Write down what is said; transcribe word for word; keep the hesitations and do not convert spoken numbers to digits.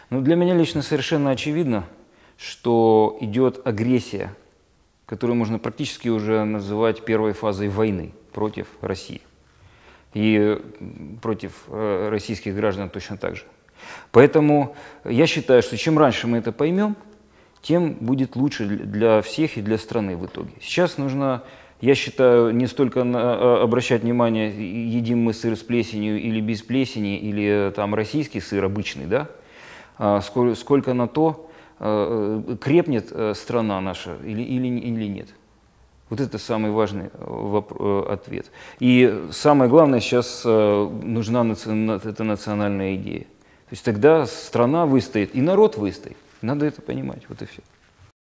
Ну, для меня лично совершенно очевидно, что идет агрессия, которую можно практически уже называть первой фазой войны против России. И против э, российских граждан точно так же. Поэтому я считаю, что чем раньше мы это поймем, тем будет лучше для всех и для страны в итоге. Сейчас нужно, я считаю, не столько на, обращать внимание, едим мы сыр с плесенью или без плесени, или там российский сыр обычный, да, а сколько, сколько на то, крепнет страна наша или, или, или нет. Вот это самый важный ответ. И самое главное, сейчас нужна эта национальная идея. То есть тогда страна выстоит, и народ выстоит. Надо это понимать. Вот и все.